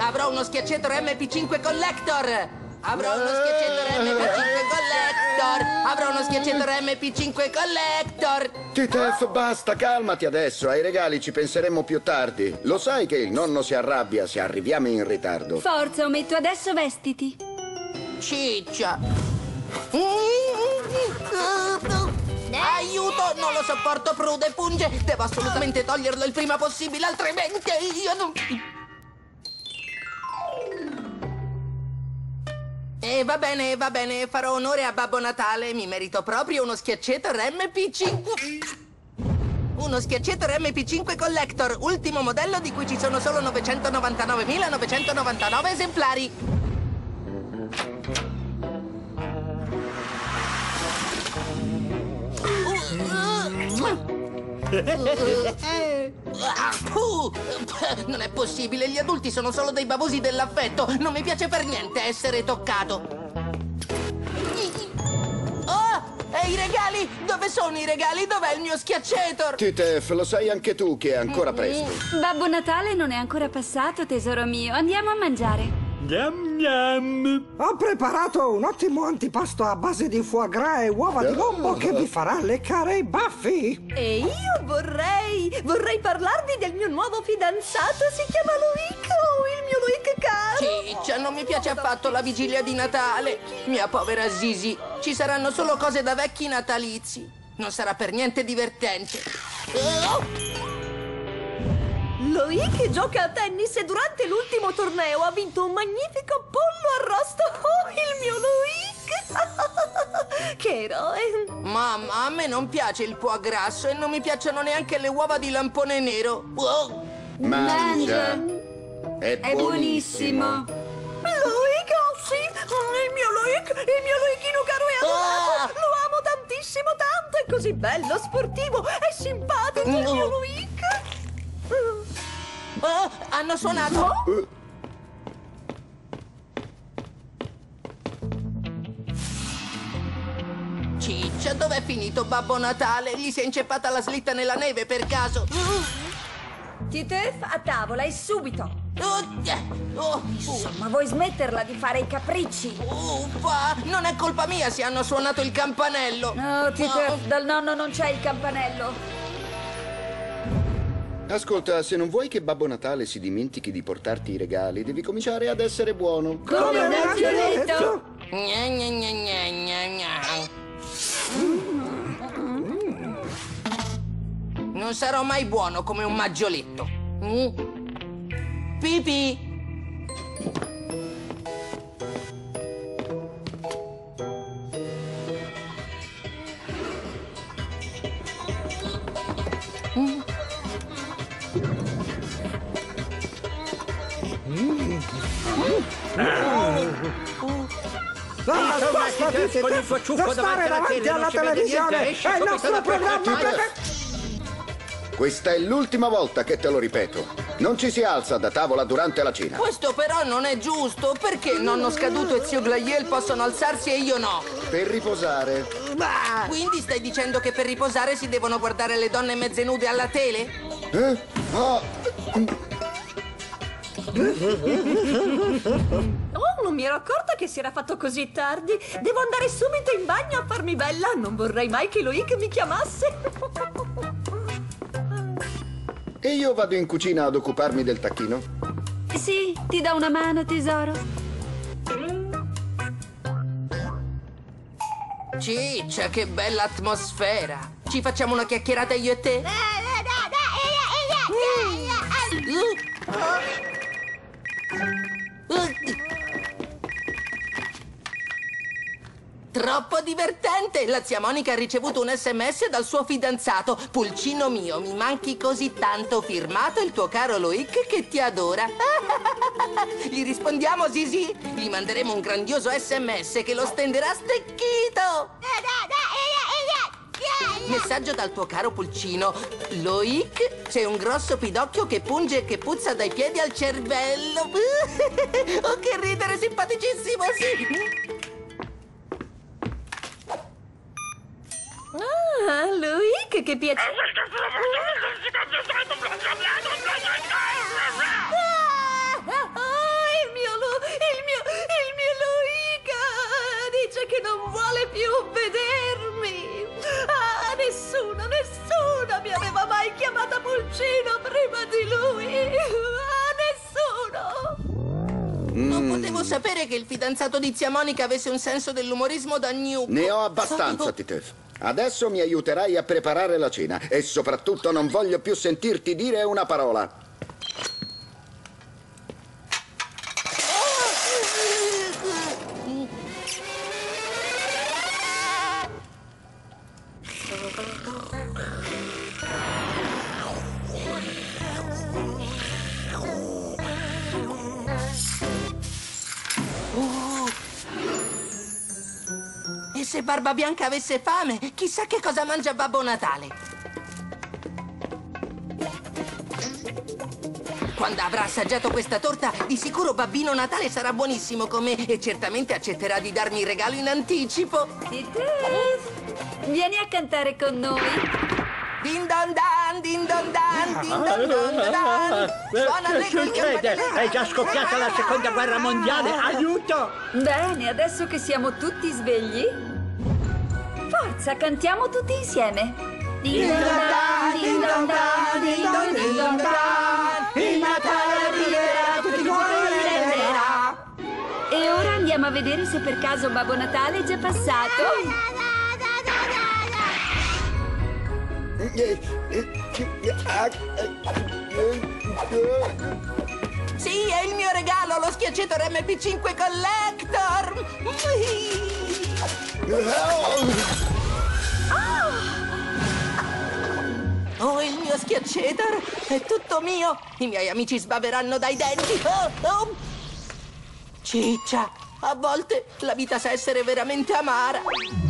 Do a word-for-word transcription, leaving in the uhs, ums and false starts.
Avrò uno schiacciatore M P cinque Collector! Avrò uno schiacciatore M P cinque Collector! Avrò uno schiacciatore M P cinque Collector! Titef, basta, calmati adesso. Ai regali ci penseremo più tardi. Lo sai che il nonno si arrabbia se arriviamo in ritardo. Forza, Ometto, adesso vestiti. Ciccia! Aiuto, non lo sopporto, prude, punge. Devo assolutamente toglierlo il prima possibile, altrimenti io non... E va bene, va bene, farò onore a Babbo Natale. Mi merito proprio uno schiacciatore M P cinque. Uno schiacciatore M P cinque Collector, ultimo modello di cui ci sono solo novecentonovantanovemilanovecentonovantanove esemplari. Non è possibile, gli adulti sono solo dei bavosi dell'affetto. Non mi piace per niente essere toccato. Oh, e i regali? Dove sono i regali? Dov'è il mio schiacciator? Titef, lo sai anche tu che è ancora presto. Babbo Natale non è ancora passato, tesoro mio. Andiamo a mangiare. Gnam gnam. Ho preparato un ottimo antipasto a base di foie gras e uova di lombo che vi farà leccare i baffi. E io vorrei, vorrei parlarvi del mio nuovo fidanzato. Si chiama Loic, oh, il mio Loic caro. Ciccia, non mi piace affatto la vigilia di Natale. Mia povera Zizi, ci saranno solo cose da vecchi natalizi. Non sarà per niente divertente. Oh! Loic gioca a tennis e durante l'ultimo torneo ha vinto un magnifico pollo arrosto. Oh, il mio Loic! Che eroe! Mamma, a me non piace il foie grasso e non mi piacciono neanche le uova di lampone nero. Oh. Mangia. È, È buonissimo. Loic, oh sì, il mio Loic, il mio Loichino caro e adorato. Ah! Lo amo tantissimo, tanto, è così bello, sportivo, è simpatico il mio Loic. Oh, hanno suonato. Uh. Ciccia, dov'è finito Babbo Natale? Gli si è inceppata la slitta nella neve per caso? Titef, a tavola e subito. Oh, oh, Insomma, vuoi smetterla di fare i capricci? uffa, non è colpa mia se hanno suonato il campanello. No, Titef, dal nonno non c'è il campanello. Ascolta, se non vuoi che Babbo Natale si dimentichi di portarti i regali, devi cominciare ad essere buono. Come un angioletto. Gna, gna, gna, gna, gna, gna. Non sarò mai buono come un maggioletto. Mm. Pipì! Mm. Ah, basta, Titef, con il tuo ciuffo non stare davanti davanti alla alla tele, non si vede televisione. niente, esci È il subito nostro da qui. programma Titef. preferito. Questa è l'ultima volta che te lo ripeto. Non ci si alza da tavola durante la cena. Questo però non è giusto. Perché il nonno scaduto e zio Glaiel possono alzarsi e io no? Per riposare. Quindi stai dicendo che per riposare si devono guardare le donne mezze nude alla tele? Eh? Oh. Oh, non mi ero accorta che si era fatto così tardi. Devo andare subito in bagno a farmi bella. Non vorrei mai che Loic mi chiamasse. E io vado in cucina ad occuparmi del tacchino. Sì, ti do una mano, tesoro. Ciccia, che bella atmosfera. Ci facciamo una chiacchierata io e te? Troppo divertente! La zia Monica ha ricevuto un sms dal suo fidanzato. Pulcino mio, mi manchi così tanto. Firmato il tuo caro Loic che ti adora. Gli rispondiamo, Zizi? Gli manderemo un grandioso sms che lo stenderà stecchito. Messaggio dal tuo caro Pulcino. Loic, c'è un grosso pidocchio che punge e che puzza dai piedi al cervello. Oh, che ridere, simpaticissimo, sì. Ah, Loic, che piacere. nessuno mi aveva mai chiamata Pulcino prima di lui. A nessuno. Non potevo sapere che il fidanzato di zia Monica avesse un senso dell'umorismo da gnucco. Ne ho abbastanza, Titef. Adesso mi aiuterai a preparare la cena e soprattutto non voglio più sentirti dire una parola. E se Barbabianca avesse fame, chissà che cosa mangia Babbo Natale. Quando avrà assaggiato questa torta, di sicuro Babbino Natale sarà buonissimo con me e certamente accetterà di darmi il regalo in anticipo. Titef, vieni a cantare con noi. Din don dan, din don dan, din don don dan. Suona Che allegro il succede? campanello. È già scoppiata la seconda guerra mondiale! Aiuto! Bene, adesso che siamo tutti svegli, forza, cantiamo tutti insieme. Din don dan, din don dan, din don din don dan. Il Natale arriverà, tutti i cuori renderà. E ora andiamo a vedere se per caso Babbo Natale è già passato. Sì, è il mio regalo, lo schiacciatore M P cinque Collector. Oh, il mio schiacciator è tutto mio. I miei amici sbaveranno dai denti. Oh, oh. Ciccia, a volte la vita sa essere veramente amara.